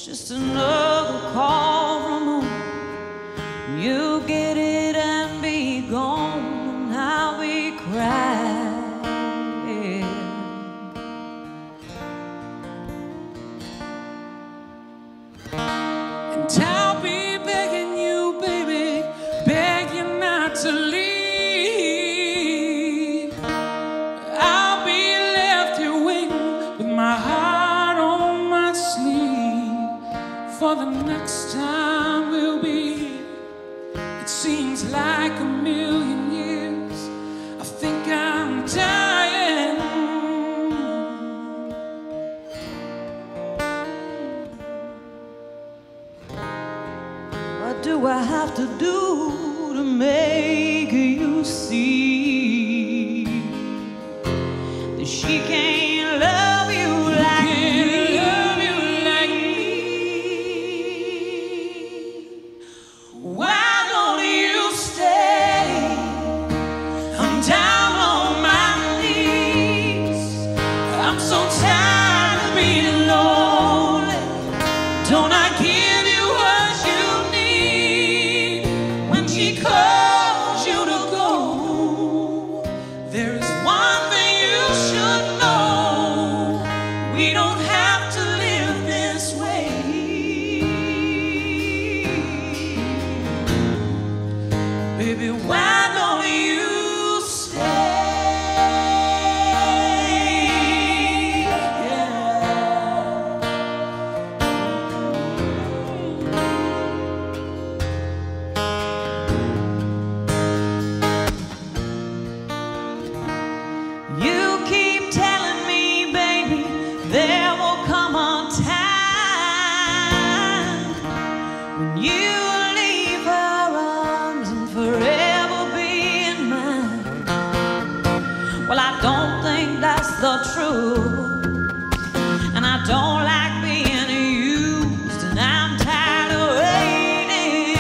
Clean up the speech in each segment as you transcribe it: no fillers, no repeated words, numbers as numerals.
just another call from home. You get it and be gone, and I'll be crying. And I'll be begging you, baby, beg you not to leave. I'll be left here waiting with my heart on my sleeve. For the next time we'll be here, it seems like a million years. I think I'm dying. What do I have to do to make you see that she can't love you like me? Why don't you stay? I'm down on my knees. I'm so tired of being lonely. Don't I give you what you need when she calls you to go? There is one thing you should know. We don't have to live this way. Baby, why don't you stay? You keep telling me, baby, there will come a time when you will leave her arms and forever be in mine. Well, I don't think that's the truth, and I don't like being used, and I'm tired of waiting.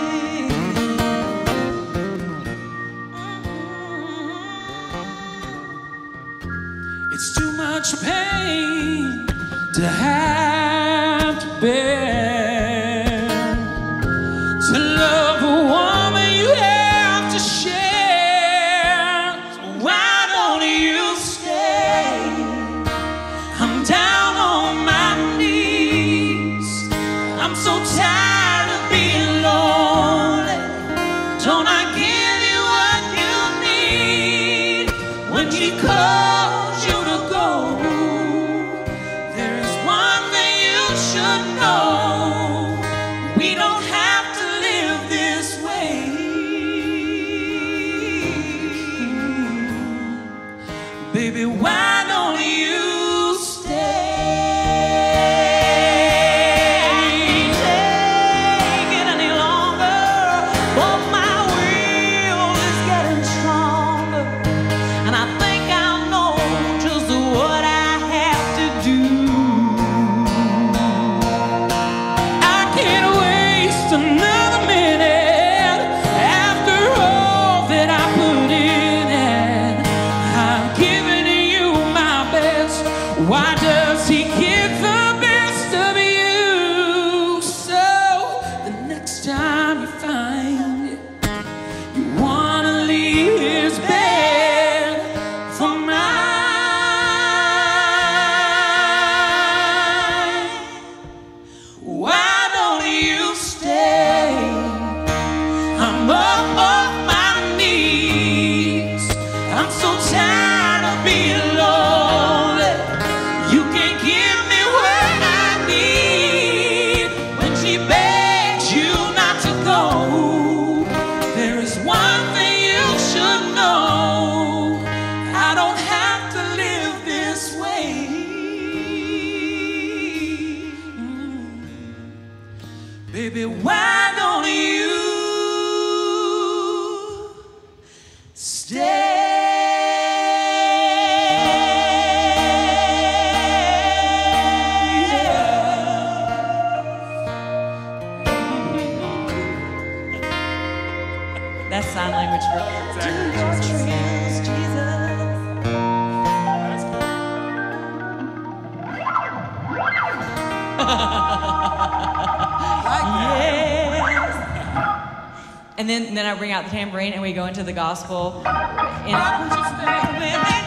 It's too much pain to have to bear. To love a woman you have to share. So why don't you stay? I'm down on my knees. I'm so tired of being lonely. Don't I give you what you need when she calls you to go? There is one thing you should know. We don't have to live this way. Baby, why don't you take it any longer? But my will is getting stronger, and I think I know just what I have to do. I can't waste another minute after all that I put in it. I'm giving you my best. Why does he get the best of you? So the next time you find it, you wanna leave his bed for mine. Why don't you stay? I'm up off my knees. I'm so tired of being lonely. You can't give me what I need when she begs you not to go. There is one thing you should know. I don't have to live this way. Baby, why don't you stay? That's sign language for Jesus. and then I bring out the tambourine and we go into the gospel. Why don't you stay with me?